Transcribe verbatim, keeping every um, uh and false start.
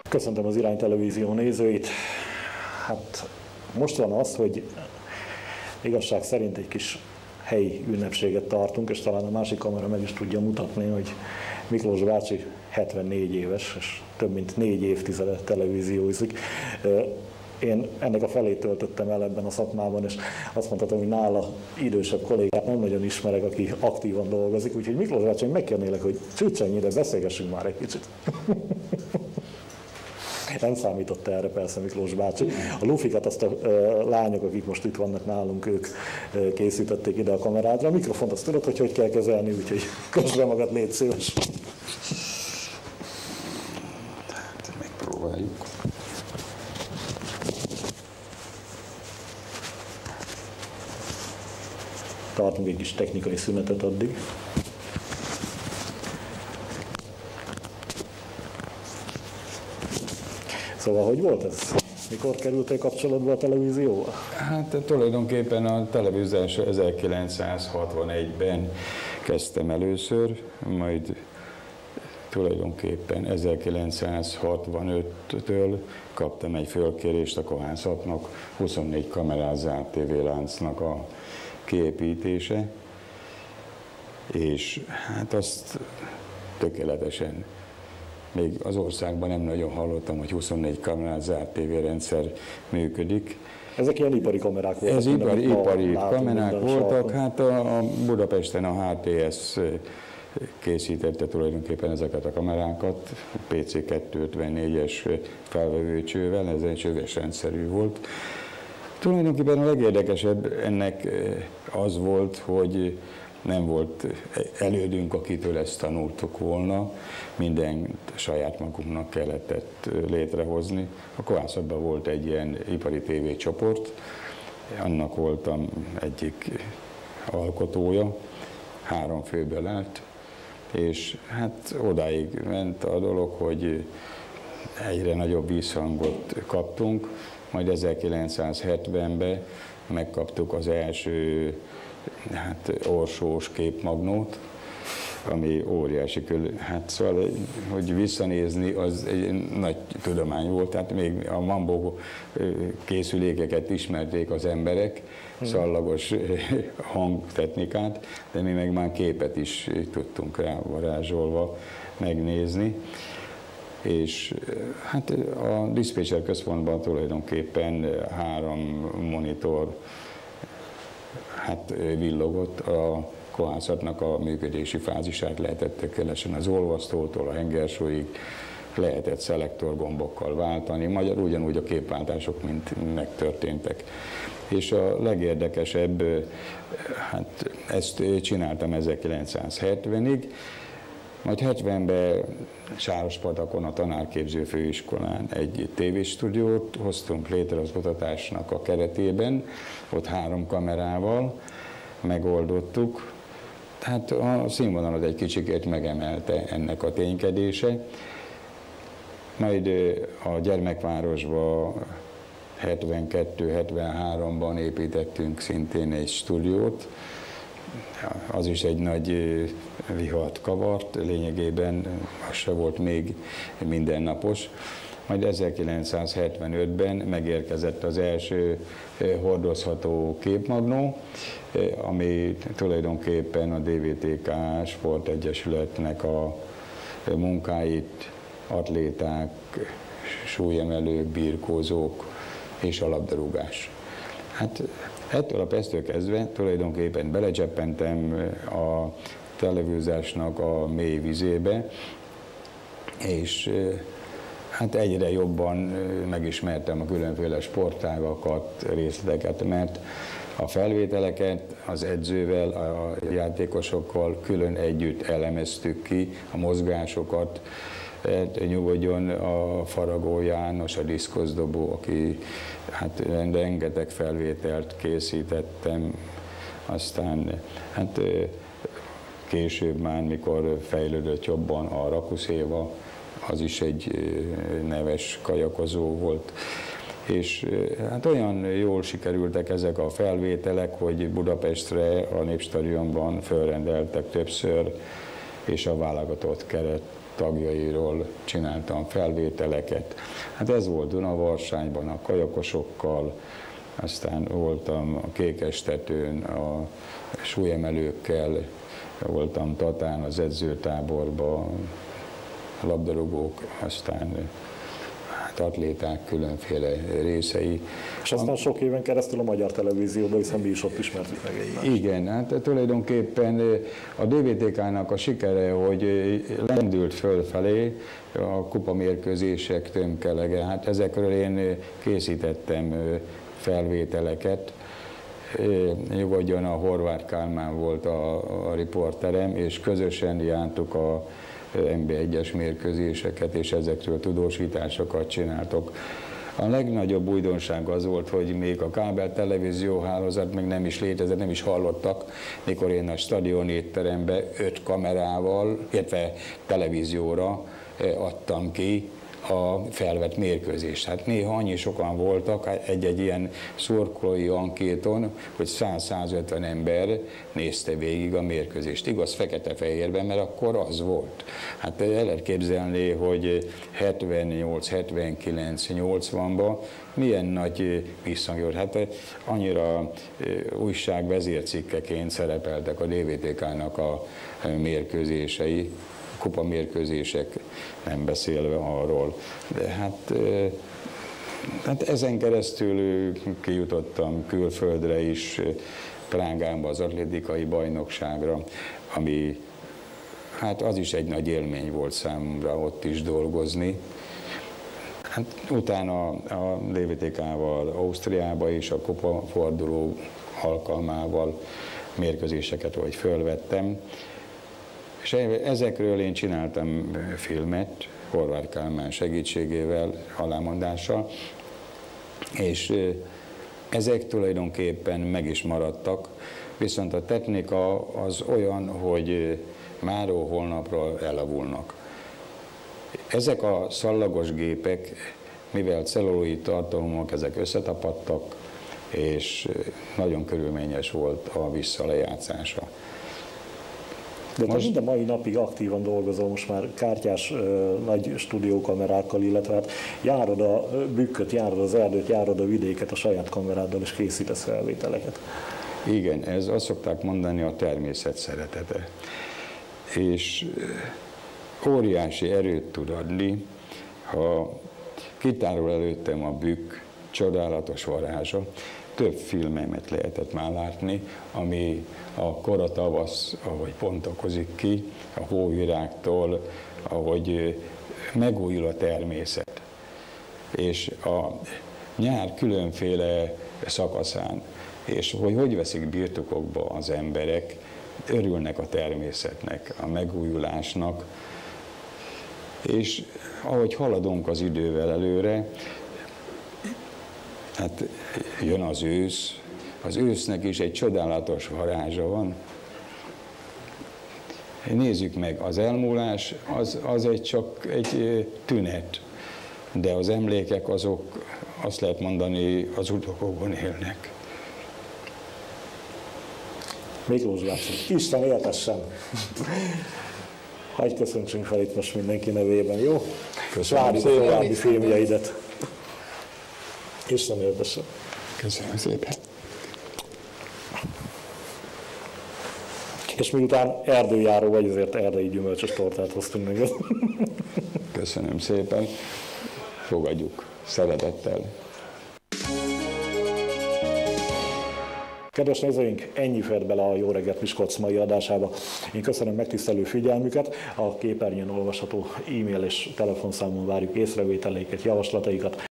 Köszöntöm az Irány Televízió nézőit. Hát most van az, hogy igazság szerint egy kis helyi ünnepséget tartunk, és talán a másik kamera meg is tudja mutatni, hogy Miklós bácsi hetvennégy éves, és több mint négy évtizede televíziózik. Én ennek a felét töltöttem el ebben a szakmában, és azt mondhatom, hogy nála idősebb kollégát nem nagyon ismerek, aki aktívan dolgozik, úgyhogy Miklós bácsi, megkérnélek, hogy csücsenj ide, beszélgessünk már egy kicsit. Nem számított erre persze Miklós bácsi. A lufikat azt a lányok, akik most itt vannak nálunk, ők készítették ide a kamerádra. A mikrofont azt tudod, hogy hogy kell kezelni, úgyhogy közben magad, légy szíves. Tehát megpróbáljuk. Tartunk egy kis technikai szünetet addig. Szóval, hogy volt ez? Mikor kerültél kapcsolatba a televízióval? Hát tulajdonképpen a televíziós ezerkilencszázhatvanegyben kezdtem először, majd tulajdonképpen ezerkilencszázhatvanöttől kaptam egy fölkérést a kohászatnak, huszonnégy kamerás zárt tévéláncnak a kiépítése, és hát azt tökéletesen, még az országban nem nagyon hallottam, hogy huszonnégy kamerás zárt tévérendszer működik. Ezek ilyen ipari kamerák voltak? Ez ipari, ipari kamerák voltak, hát a, a Budapesten a há té es készítette tulajdonképpen ezeket a kamerákat, pé cé kétszázötvennégyes felvevőcsővel, ez egy csöves rendszerű volt. Tulajdonképpen a legérdekesebb ennek az volt, hogy nem volt elődünk, akitől ezt tanultuk volna, mindent saját magunknak kellett létrehozni. A kohászatban volt egy ilyen ipari tévécsoport, annak voltam egyik alkotója, három főből állt, és hát odáig ment a dolog, hogy egyre nagyobb visszhangot kaptunk, majd ezerkilencszázhetvenben megkaptuk az első hát, orsós képmagnót, ami óriási kül. Hát szóval, hogy visszanézni, az egy nagy tudomány volt, tehát még a Mambo készülékeket ismerték az emberek, szallagos hangtechnikát, de mi meg már képet is tudtunk rá varázsolva megnézni. És hát a diszpécser központban tulajdonképpen három monitor hát villogott, a kohászatnak a működési fázisát lehetett tökéletesen az olvasztótól a hengersóig, lehetett szelektorgombokkal váltani, magyarul ugyanúgy a képváltások, mint megtörténtek. És a legérdekesebb, hát ezt csináltam ezerkilencszázhetvenig, majd hetvenben Sárospatakon a tanárképző főiskolán egy tévéstúdiót hoztunk létre az oktatásnak a keretében, ott három kamerával megoldottuk. Tehát a színvonalat egy kicsikét megemelte ennek a ténykedése. Majd a Gyermekvárosba hetvenkettő hetvenháromban építettünk szintén egy stúdiót, az is egy nagy vihart kavart, lényegében az se volt még mindennapos. Majd ezerkilencszázhetvenötben megérkezett az első hordozható képmagnó, ami tulajdonképpen a dé vé té ká Sportegyesületnek a munkáit, atléták, súlyemelők, birkózók és a labdarúgás. Hát ettől a perctől kezdve tulajdonképpen belecseppentem a televíziózásnak a mély vizébe, és hát egyre jobban megismertem a különféle sportágakat, részleteket, mert a felvételeket az edzővel, a játékosokkal külön együtt elemeztük ki, a mozgásokat, nyugodjon a Faragó János, a diszkoszdobó, aki hát rengeteg felvételt készítettem, aztán hát később már, mikor fejlődött jobban a Rakusz Éva, az is egy neves kajakozó volt. És hát olyan jól sikerültek ezek a felvételek, hogy Budapestre a Népstadionban fölrendeltek többször és a válogatott keret tagjairól csináltam felvételeket. Hát ez volt Dunavarságban a kajakosokkal, aztán voltam a Kékestetőn a súlyemelőkkel, voltam Tatán az edzőtáborban, labdarúgók, aztán hát atléták különféle részei. És aztán sok éven keresztül a magyar televízióban, hiszen mi is ott ismertük meg egymást. Igen, hát tulajdonképpen a dé vé té ká-nak a sikere, hogy lendült fölfelé a kupamérkőzések tömkelege. Hát ezekről én készítettem felvételeket. Nyugodjon, a Horváth Kálmán volt a, a riporterem, és közösen jártuk a en bé egyes mérkőzéseket, és ezekről tudósításokat csináltok. A legnagyobb újdonság az volt, hogy még a kábel televízió hálózat még nem is létezett, nem is hallottak, mikor én a stadion étterembe öt kamerával, illetve televízióra adtam ki a felvett mérkőzést. Hát néha annyi sokan voltak egy-egy ilyen szurkolói ankéton, hogy száz-százötven ember nézte végig a mérkőzést. Igaz, fekete-fehérben, mert akkor az volt. Hát el lehet képzelni, hogy hetvennyolc, hetvenkilenc, nyolcvanban milyen nagy visszhang volt. Hát annyira újság vezércikkeként szerepeltek a dé vé té ká-nak a mérkőzései, kupamérkőzések, nem beszélve arról. De hát, hát ezen keresztül kijutottam külföldre is, Prágába az atlétikai bajnokságra, ami hát az is egy nagy élmény volt számomra ott is dolgozni. Hát utána a dé vé té ká-val Ausztriába is a kupaforduló alkalmával mérkőzéseket vagy fölvettem. És ezekről én csináltam filmet, Horváth Kálmán segítségével, alámondással, és ezek tulajdonképpen meg is maradtak, viszont a technika az olyan, hogy máról holnapról elavulnak. Ezek a szallagos gépek, mivel celluloid tartalomok, ezek összetapadtak, és nagyon körülményes volt a visszalejátszása. De te minden mai napig aktívan dolgozol most már kártyás nagy stúdiókamerákkal, illetve hát járod a bükköt, járod az erdőt, járod a vidéket a saját kameráddal, és készítesz felvételeket. Igen, ez azt szokták mondani, a természet szeretete. És óriási erőt tud adni, ha kitárul előttem a bükk csodálatos varázsa. Több filmemet lehetett már látni, ami a kora tavasz, ahogy pontakozik ki, a hóvirágtól, ahogy megújul a természet. És a nyár különféle szakaszán, és hogy hogy veszik birtokokba az emberek, örülnek a természetnek, a megújulásnak, és ahogy haladunk az idővel előre, hát jön az ősz, az ősznek is egy csodálatos varázsa van. Nézzük meg, az elmúlás az, az egy csak egy tünet, de az emlékek azok, azt lehet mondani, az utókokban élnek. Miklós bácsi, Isten éltessen! Hagyj köszöntsünk fel itt most mindenki nevében, jó? Köszönöm várjuk a további filmjeidet. Isten éltessen! Köszönöm szépen! És miután erdőjáró vagy, azért erdei gyümölcsös tortát hoztunk neked. Köszönöm szépen, fogadjuk szeretettel. Kedves nézőink, ennyi fért bele a Jó reggelt Miskolc mai adásába. Én köszönöm megtisztelő figyelmüket, a képernyőn olvasható e-mail és telefonszámon várjuk észrevételeiket, javaslataikat.